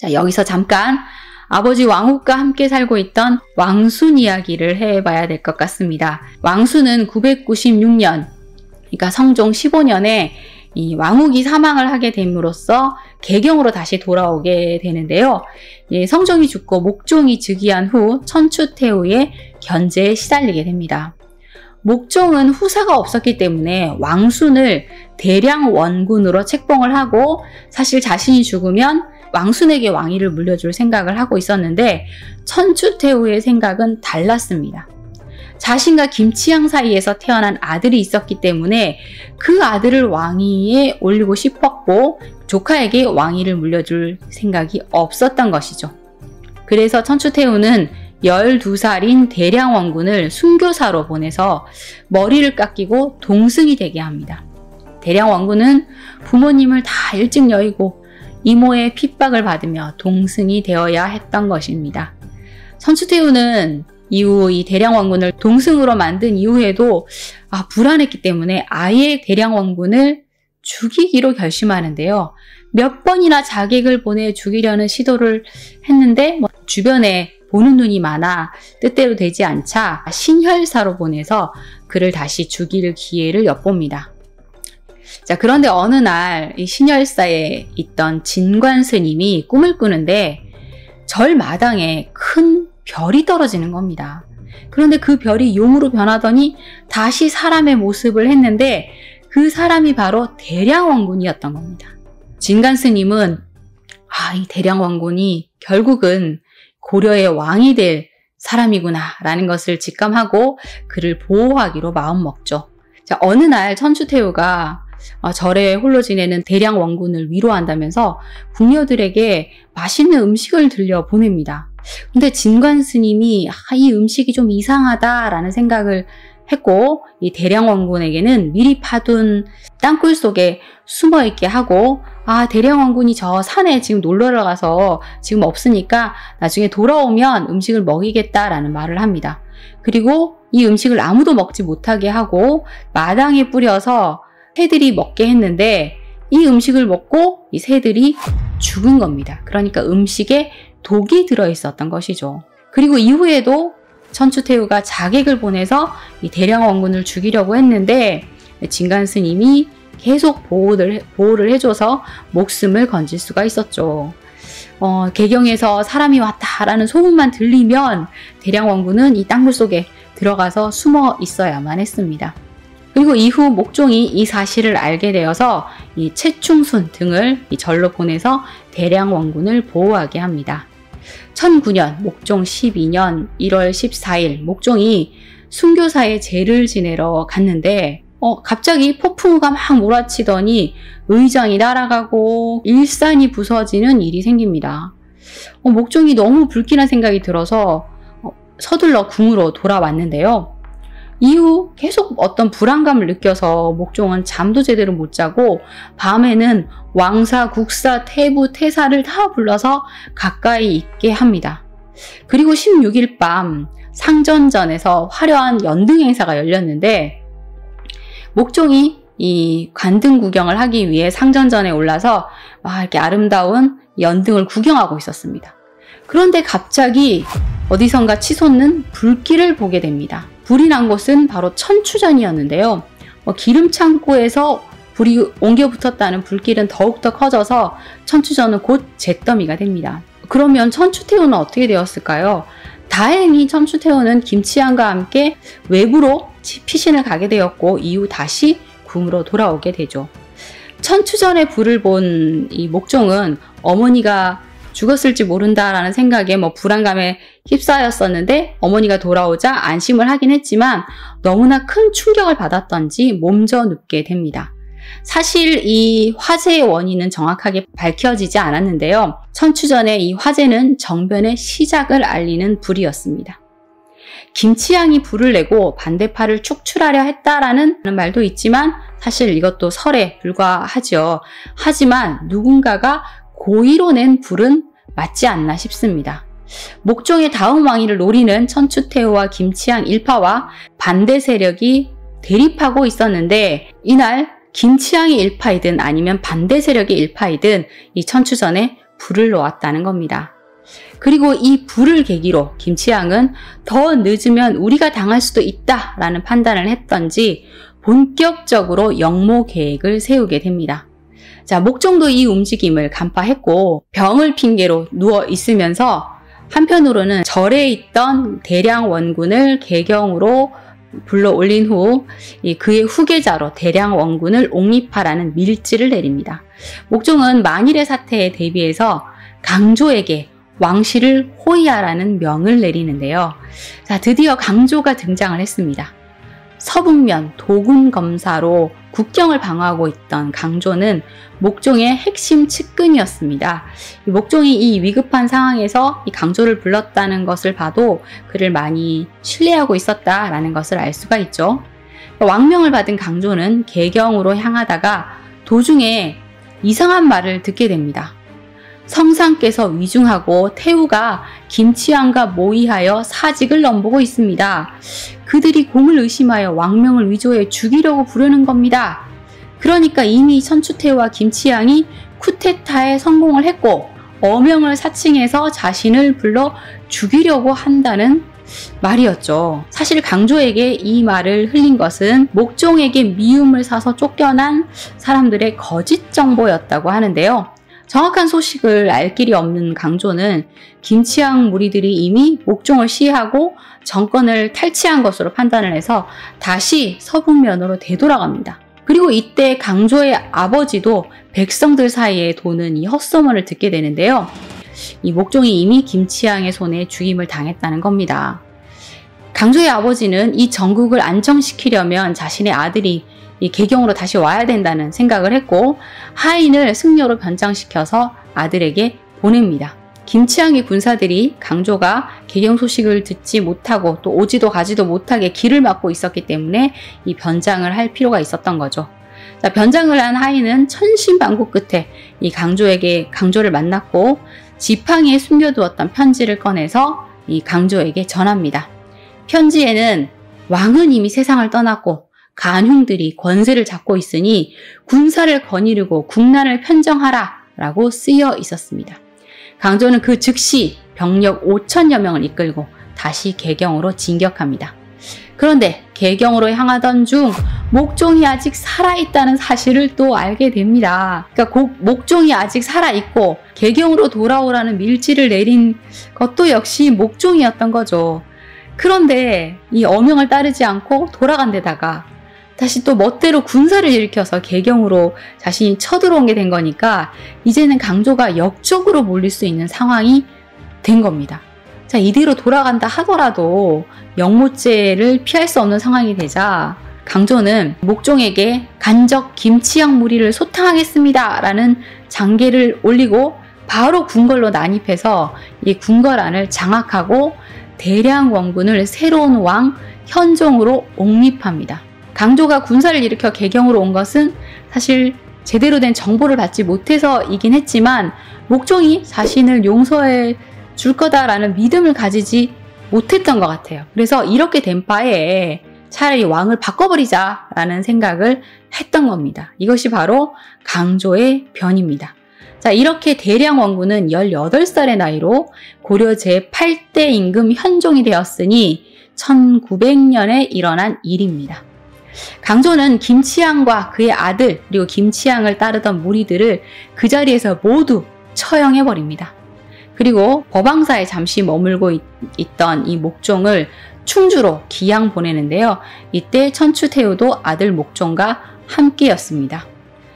자, 여기서 잠깐 아버지 왕욱과 함께 살고 있던 왕순 이야기를 해봐야 될 것 같습니다. 왕순은 996년, 그러니까 성종 15년에 이 왕욱이 사망을 하게 됨으로써 개경으로 다시 돌아오게 되는데요. 성종이 죽고 목종이 즉위한 후 천추태후의 견제에 시달리게 됩니다. 목종은 후사가 없었기 때문에 왕순을 대량 원군으로 책봉을 하고 사실 자신이 죽으면 왕순에게 왕위를 물려줄 생각을 하고 있었는데 천추태후의 생각은 달랐습니다. 자신과 김치향 사이에서 태어난 아들이 있었기 때문에 그 아들을 왕위에 올리고 싶었고 조카에게 왕위를 물려줄 생각이 없었던 것이죠. 그래서 천추태후는 12살인 대량 원군을 순교사로 보내서 머리를 깎이고 동승이 되게 합니다. 대량 원군은 부모님을 다 일찍 여의고 이모의 핍박을 받으며 동승이 되어야 했던 것입니다. 천추태후는 이후 이 대량 원군을 동승으로 만든 이후에도 불안했기 때문에 아예 대량 원군을 죽이기로 결심하는데요. 몇 번이나 자객을 보내 죽이려는 시도를 했는데 주변에 보는 눈이 많아 뜻대로 되지 않자 신혈사로 보내서 그를 다시 죽일 기회를 엿봅니다. 자, 그런데 어느 날 이 신혈사에 있던 진관 스님이 꿈을 꾸는데 절 마당에 큰 별이 떨어지는 겁니다. 그런데 그 별이 용으로 변하더니 다시 사람의 모습을 했는데 그 사람이 바로 대량 원군이었던 겁니다. 진관 스님은 이 대량 원군이 결국은 고려의 왕이 될 사람이구나 라는 것을 직감하고 그를 보호하기로 마음먹죠. 자, 어느 날 천추태후가 절에 홀로 지내는 대량 원군을 위로한다면서 궁녀들에게 맛있는 음식을 들려 보냅니다. 근데 진관 스님이 이 음식이 좀 이상하다라는 생각을 했고 이 대량 원군에게는 미리 파둔 땅굴 속에 숨어 있게 하고 대량 원군이 저 산에 지금 놀러 가서 지금 없으니까 나중에 돌아오면 음식을 먹이겠다라는 말을 합니다. 그리고 이 음식을 아무도 먹지 못하게 하고 마당에 뿌려서 새들이 먹게 했는데 이 음식을 먹고 이 새들이 죽은 겁니다. 그러니까 음식에 독이 들어있었던 것이죠. 그리고 이후에도 천추태후가 자객을 보내서 이 대량 원군을 죽이려고 했는데 진관 스님이 계속 보호를 해줘서 목숨을 건질 수가 있었죠. 개경에서 사람이 왔다라는 소문만 들리면 대량 원군은 이 땅굴 속에 들어가서 숨어 있어야만 했습니다. 그리고 이후 목종이 이 사실을 알게 되어서 이 채충순 등을 이 절로 보내서 대량 원군을 보호하게 합니다. 1009년 목종 12년 1월 14일 목종이 순교사의 제를 지내러 갔는데 갑자기 폭풍우가 막 몰아치더니 의장이 날아가고 일산이 부서지는 일이 생깁니다. 목종이 너무 불길한 생각이 들어서 서둘러 궁으로 돌아왔는데요. 이후 계속 어떤 불안감을 느껴서 목종은 잠도 제대로 못 자고 밤에는 왕사, 국사, 태부, 태사를 다 불러서 가까이 있게 합니다. 그리고 16일 밤 상전전에서 화려한 연등 행사가 열렸는데 목종이 이 관등 구경을 하기 위해 상전전에 올라서 이렇게 아름다운 연등을 구경하고 있었습니다. 그런데 갑자기 어디선가 치솟는 불길을 보게 됩니다. 불이 난 곳은 바로 천추전이었는데요. 기름창고에서 불이 옮겨 붙었다는 불길은 더욱더 커져서 천추전은 곧 잿더미가 됩니다. 그러면 천추태후는 어떻게 되었을까요? 다행히 천추태후는 김치향과 함께 외부로 피신을 가게 되었고 이후 다시 궁으로 돌아오게 되죠. 천추전의 불을 본 이 목종은 어머니가 죽었을지 모른다라는 생각에 불안감에 휩싸였었는데 어머니가 돌아오자 안심을 하긴 했지만 너무나 큰 충격을 받았던지 몸져 눕게 됩니다. 사실 이 화재의 원인은 정확하게 밝혀지지 않았는데요. 천추전의 이 화재는 정변의 시작을 알리는 불이었습니다. 김치향이 불을 내고 반대파를 축출하려 했다라는 말도 있지만 사실 이것도 설에 불과하죠. 하지만 누군가가 고의로 낸 불은 맞지 않나 싶습니다. 목종의 다음 왕위를 노리는 천추태후와 김치향 일파와 반대 세력이 대립하고 있었는데 이날 김치향의 일파이든 아니면 반대 세력의 일파이든 이 천추전에 불을 놓았다는 겁니다. 그리고 이 불을 계기로 김치향은 더 늦으면 우리가 당할 수도 있다라는 판단을 했던지 본격적으로 역모 계획을 세우게 됩니다. 자, 목종도 이 움직임을 간파했고 병을 핑계로 누워 있으면서 한편으로는 절에 있던 대량 원군을 개경으로 불러 올린 후 그의 후계자로 대량 원군을 옹립하라는 밀지를 내립니다. 목종은 만일의 사태에 대비해서 강조에게 왕실을 호위하라는 명을 내리는데요. 자, 드디어 강조가 등장을 했습니다. 서북면 도군 검사로 국경을 방어하고 있던 강조는 목종의 핵심 측근이었습니다. 목종이 이 위급한 상황에서 이 강조를 불렀다는 것을 봐도 그를 많이 신뢰하고 있었다라는 것을 알 수가 있죠. 왕명을 받은 강조는 개경으로 향하다가 도중에 이상한 말을 듣게 됩니다. 성상께서 위중하고 태우가 김치향과 모의하여 사직을 넘보고 있습니다. 그들이 공을 의심하여 왕명을 위조해 죽이려고 부르는 겁니다. 그러니까 이미 천추태우와 김치향이 쿠데타에 성공을 했고 어명을 사칭해서 자신을 불러 죽이려고 한다는 말이었죠. 사실 강조에게 이 말을 흘린 것은 목종에게 미움을 사서 쫓겨난 사람들의 거짓 정보였다고 하는데요. 정확한 소식을 알 길이 없는 강조는 김치향 무리들이 이미 목종을 시해하고 정권을 탈취한 것으로 판단을 해서 다시 서북면으로 되돌아갑니다. 그리고 이때 강조의 아버지도 백성들 사이에 도는 이 헛소문을 듣게 되는데요. 이 목종이 이미 김치향의 손에 죽임을 당했다는 겁니다. 강조의 아버지는 이 전국을 안정시키려면 자신의 아들이 이 개경으로 다시 와야 된다는 생각을 했고 하인을 승려로 변장시켜서 아들에게 보냅니다. 김치향의 군사들이 강조가 개경 소식을 듣지 못하고 또 오지도 가지도 못하게 길을 막고 있었기 때문에 이 변장을 할 필요가 있었던 거죠. 자, 변장을 한 하인은 천신만고 끝에 이 강조를 만났고 지팡이에 숨겨두었던 편지를 꺼내서 이 강조에게 전합니다. 편지에는 왕은 이미 세상을 떠났고 간흉들이 권세를 잡고 있으니 군사를 거느리고 국난을 편정하라 라고 쓰여 있었습니다. 강조는 그 즉시 병력 5,000여 명을 이끌고 다시 개경으로 진격합니다. 그런데 개경으로 향하던 중 목종이 아직 살아있다는 사실을 또 알게 됩니다. 그러니까 목종이 아직 살아있고 개경으로 돌아오라는 밀지를 내린 것도 역시 목종이었던 거죠. 그런데 이 어명을 따르지 않고 돌아간 데다가 다시 또 멋대로 군사를 일으켜서 개경으로 자신이 쳐들어온 게 된 거니까 이제는 강조가 역적으로 몰릴 수 있는 상황이 된 겁니다. 자, 이대로 돌아간다 하더라도 영모죄를 피할 수 없는 상황이 되자 강조는 목종에게 간적 김치향 무리를 소탕하겠습니다 라는 장계를 올리고 바로 궁궐로 난입해서 이 궁궐안을 장악하고 대량 원군을 새로운 왕 현종으로 옹립합니다. 강조가 군사를 일으켜 개경으로 온 것은 사실 제대로 된 정보를 받지 못해서이긴 했지만 목종이 자신을 용서해 줄 거다라는 믿음을 가지지 못했던 것 같아요. 그래서 이렇게 된 바에 차라리 왕을 바꿔버리자라는 생각을 했던 겁니다. 이것이 바로 강조의 변입니다. 자, 이렇게 대량 원군은 18살의 나이로 고려 제8대 임금 현종이 되었으니 1900년에 일어난 일입니다. 강조는 김치향과 그의 아들 그리고 김치향을 따르던 무리들을 그 자리에서 모두 처형해버립니다. 그리고 법왕사에 잠시 머물고 있던 이 목종을 충주로 기양 보내는데요. 이때 천추태우도 아들 목종과 함께였습니다.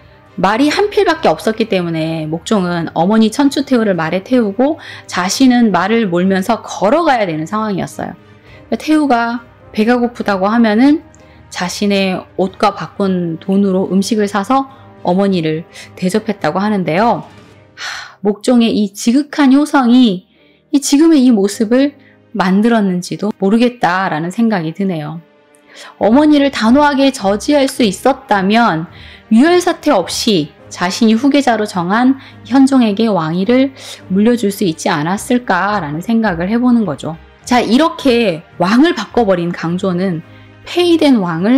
말이 한 필밖에 없었기 때문에 목종은 어머니 천추태우를 말에 태우고 자신은 말을 몰면서 걸어가야 되는 상황이었어요. 태우가 배가 고프다고 하면은 자신의 옷과 바꾼 돈으로 음식을 사서 어머니를 대접했다고 하는데요. 목종의 이 지극한 효성이 지금의 이 모습을 만들었는지도 모르겠다라는 생각이 드네요. 어머니를 단호하게 저지할 수 있었다면 유혈사태 없이 자신이 후계자로 정한 현종에게 왕위를 물려줄 수 있지 않았을까라는 생각을 해보는 거죠. 자, 이렇게 왕을 바꿔버린 강조는 폐위된 왕을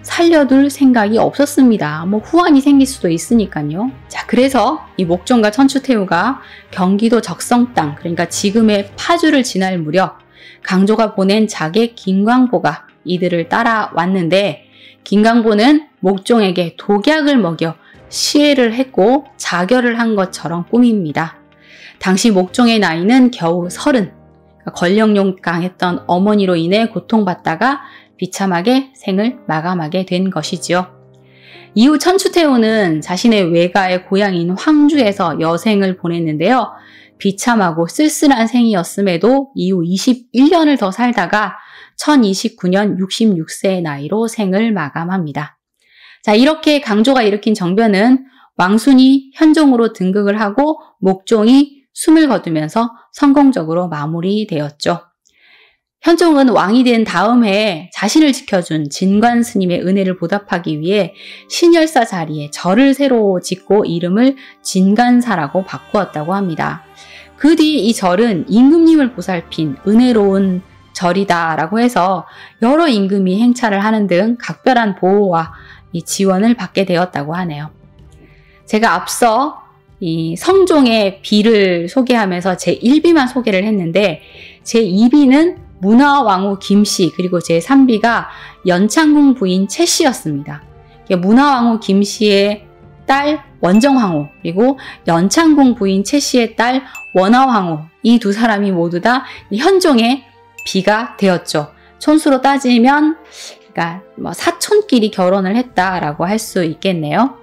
살려둘 생각이 없었습니다. 뭐 후환이 생길 수도 있으니까요. 자, 그래서 이 목종과 천추태후가 경기도 적성 땅, 그러니까 지금의 파주를 지날 무렵 강조가 보낸 자객 김광보가 이들을 따라왔는데, 김광보는 목종에게 독약을 먹여 시해를 했고 자결을 한 것처럼 꾸밉니다. 당시 목종의 나이는 겨우 30, 권력욕 강했던 어머니로 인해 고통받다가 비참하게 생을 마감하게 된 것이지요. 이후 천추태후는 자신의 외가의 고향인 황주에서 여생을 보냈는데요. 비참하고 쓸쓸한 생이었음에도 이후 21년을 더 살다가 1029년 66세의 나이로 생을 마감합니다. 자, 이렇게 강조가 일으킨 정변은 왕순이 현종으로 등극을 하고 목종이 숨을 거두면서 성공적으로 마무리되었죠. 현종은 왕이 된 다음 해에 자신을 지켜준 진관 스님의 은혜를 보답하기 위해 신열사 자리에 절을 새로 짓고 이름을 진관사라고 바꾸었다고 합니다. 그 뒤 이 절은 임금님을 보살핀 은혜로운 절이다라고 해서 여러 임금이 행차를 하는 등 각별한 보호와 이 지원을 받게 되었다고 하네요. 제가 앞서 이 성종의 비를 소개하면서 제1비만 소개를 했는데, 제2비는 문화왕후 김씨, 그리고 제3비가 연창궁 부인 최씨였습니다. 문화왕후 김씨의 딸 원정황후, 그리고 연창궁 부인 최씨의 딸 원화황후, 이 두 사람이 모두 다 현종의 비가 되었죠. 촌수로 따지면 그러니까 사촌끼리 결혼을 했다라고 할 수 있겠네요.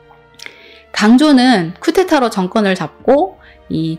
강조는 쿠데타로 정권을 잡고 이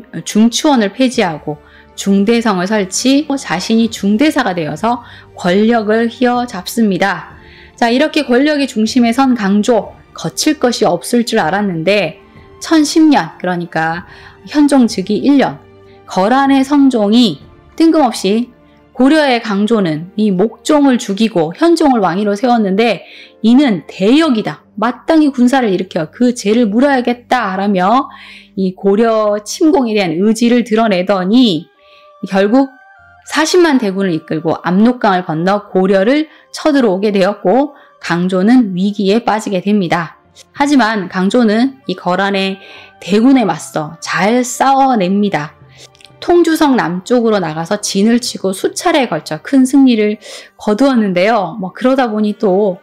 중추원을 폐지하고 중대성을 설치, 자신이 중대사가 되어서 권력을 휘어잡습니다. 자, 이렇게 권력의 중심에 선 강조, 거칠 것이 없을 줄 알았는데 1010년, 그러니까 현종 즉위 1년, 거란의 성종이 뜬금없이 고려의 강조는 이 목종을 죽이고 현종을 왕위로 세웠는데 이는 대역이다, 마땅히 군사를 일으켜 그 죄를 물어야겠다라며 이 고려 침공에 대한 의지를 드러내더니 결국 40만 대군을 이끌고 압록강을 건너 고려를 쳐들어오게 되었고 강조는 위기에 빠지게 됩니다. 하지만 강조는 이 거란의 대군에 맞서 잘 싸워냅니다. 통주성 남쪽으로 나가서 진을 치고 수차례에 걸쳐 큰 승리를 거두었는데요. 그러다 보니 또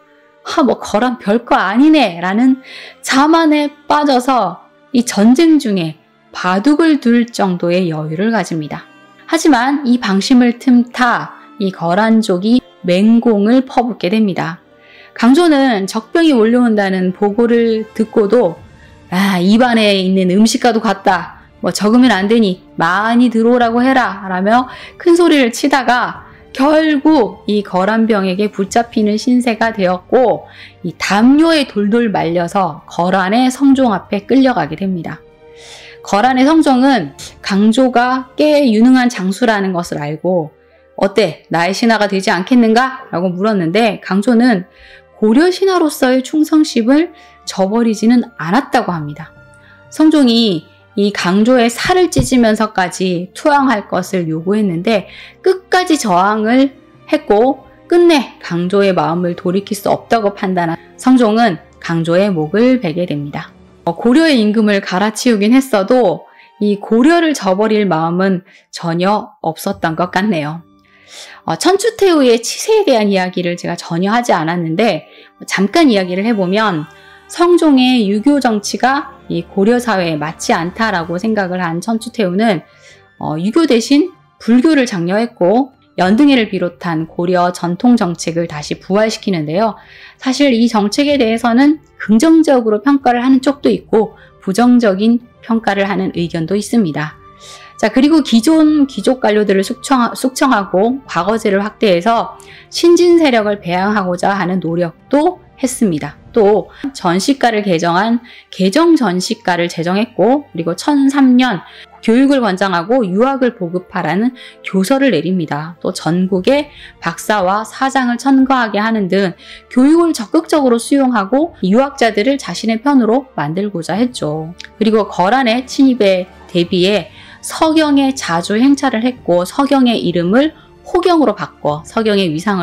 거란 별거 아니네 라는 자만에 빠져서 이 전쟁 중에 바둑을 둘 정도의 여유를 가집니다. 하지만 이 방심을 틈타 이 거란족이 맹공을 퍼붓게 됩니다. 강조는 적병이 몰려온다는 보고를 듣고도 입안에 있는 음식과도 같다, 적으면 안 되니 많이 들어오라고 해라 라며 큰 소리를 치다가 결국 이 거란병에게 붙잡히는 신세가 되었고 이 담요에 돌돌 말려서 거란의 성종 앞에 끌려가게 됩니다. 거란의 성종은 강조가 꽤 유능한 장수라는 것을 알고 어때? 나의 신하가 되지 않겠는가? 라고 물었는데 강조는 고려 신하로서의 충성심을 저버리지는 않았다고 합니다. 성종이 이 강조의 살을 찢으면서까지 투항할 것을 요구했는데 끝까지 저항을 했고 끝내 강조의 마음을 돌이킬 수 없다고 판단한 성종은 강조의 목을 베게 됩니다. 고려의 임금을 갈아치우긴 했어도 이 고려를 저버릴 마음은 전혀 없었던 것 같네요. 천추태후의 치세에 대한 이야기를 제가 전혀 하지 않았는데 잠깐 이야기를 해보면 성종의 유교 정치가 이 고려 사회에 맞지 않다라고 생각을 한 천추태후는 유교 대신 불교를 장려했고 연등회를 비롯한 고려 전통 정책을 다시 부활시키는데요. 사실 이 정책에 대해서는 긍정적으로 평가를 하는 쪽도 있고 부정적인 평가를 하는 의견도 있습니다. 자, 그리고 기존 귀족 관료들을 숙청하고 과거제를 확대해서 신진 세력을 배양하고자 하는 노력도 했습니다. 또 전시가를 개정한 개정전시가를 제정했고 그리고 1003년 교육을 권장하고 유학을 보급하라는 교서를 내립니다. 또 전국에 박사와 사장을 천거하게 하는 등 교육을 적극적으로 수용하고 유학자들을 자신의 편으로 만들고자 했죠. 그리고 거란의 침입에 대비해 서경에 자주 행차를 했고 서경의 이름을 호경으로 바꿔 서경의 위상을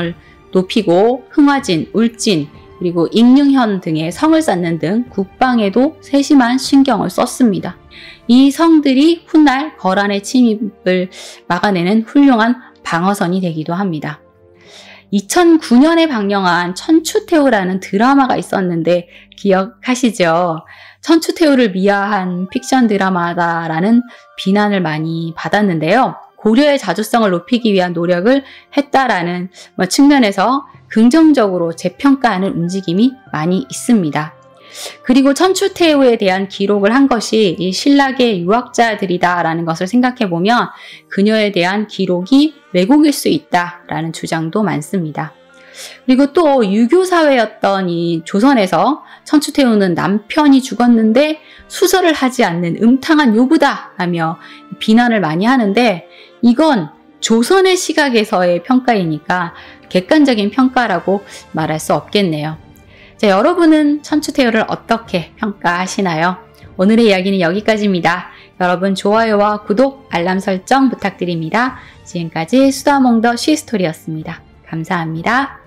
높이고 흥화진, 울진, 그리고 익릉현 등의 성을 쌓는 등 국방에도 세심한 신경을 썼습니다. 이 성들이 훗날 거란의 침입을 막아내는 훌륭한 방어선이 되기도 합니다. 2009년에 방영한 천추태후라는 드라마가 있었는데 기억하시죠? 천추태후를 미화한 픽션 드라마다라는 비난을 많이 받았는데요. 고려의 자주성을 높이기 위한 노력을 했다라는 측면에서 긍정적으로 재평가하는 움직임이 많이 있습니다. 그리고 천추태후에 대한 기록을 한 것이 이 신라의 유학자들이다라는 것을 생각해 보면 그녀에 대한 기록이 왜곡일 수 있다라는 주장도 많습니다. 그리고 또 유교사회였던 이 조선에서 천추태후는 남편이 죽었는데 수설을 하지 않는 음탕한 요부다 하며 비난을 많이 하는데 이건 조선의 시각에서의 평가이니까 객관적인 평가라고 말할 수 없겠네요. 자, 여러분은 천추태후를 어떻게 평가하시나요? 오늘의 이야기는 여기까지입니다. 여러분 좋아요와 구독, 알람 설정 부탁드립니다. 지금까지 수다몽더 쉬스토리였습니다. 감사합니다.